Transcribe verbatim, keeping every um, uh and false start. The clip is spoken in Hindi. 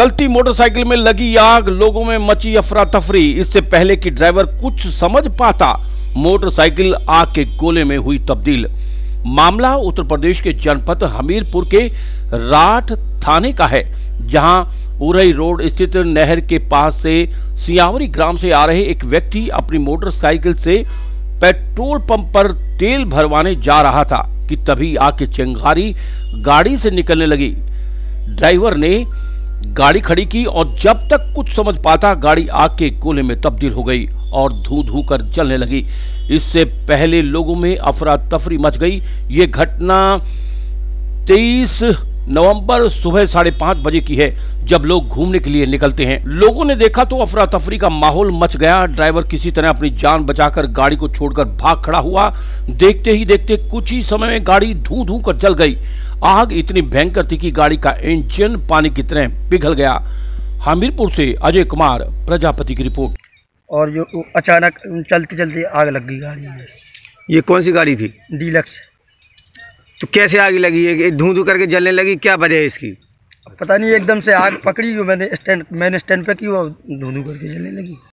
चलती मोटरसाइकिल में लगी आग, लोगों में मची अफरा तफरी। इससे पहले कि ड्राइवर कुछ समझ पाता, मोटरसाइकिल आग के गोले में हुई तब्दील। मामला उत्तर प्रदेश के जनपद हमीरपुर के राठ थाने का है, जहां उरई रोड स्थित नहर के पास से सियावरी ग्राम से आ रहे एक व्यक्ति अपनी मोटरसाइकिल से पेट्रोल पंप पर तेल भरवाने जा रहा था कि तभी आग की चिंगारी गाड़ी से निकलने लगी। ड्राइवर ने गाड़ी खड़ी की और जब तक कुछ समझ पाता, गाड़ी आग के गोले में तब्दील हो गई और धू धू कर जलने लगी। इससे पहले लोगों में अफरा तफरी मच गई। ये घटना तेईस नवंबर सुबह साढ़े पांच बजे की है, जब लोग घूमने के लिए निकलते हैं। लोगों ने देखा तो अफरा तफरी का माहौल मच गया। ड्राइवर किसी तरह अपनी जान बचाकर गाड़ी को छोड़कर भाग खड़ा हुआ। देखते ही देखते कुछ ही समय में गाड़ी धू धू कर जल गई। आग इतनी भयंकर थी कि गाड़ी का इंजन पानी की तरह पिघल गया। हमीरपुर से अजय कुमार प्रजापति की रिपोर्ट। और जो अचानक चलते चलते आग लग गई गाड़ी में। ये कौन सी गाड़ी थी? डीलक्स। तो कैसे आग लगी है? धूं धूं करके जलने लगी, क्या वजह है इसकी? पता नहीं, एकदम से आग पकड़ी, मैंने स्टैंड मैंने स्टैंड पे की, वो धूं धूं करके जलने लगी।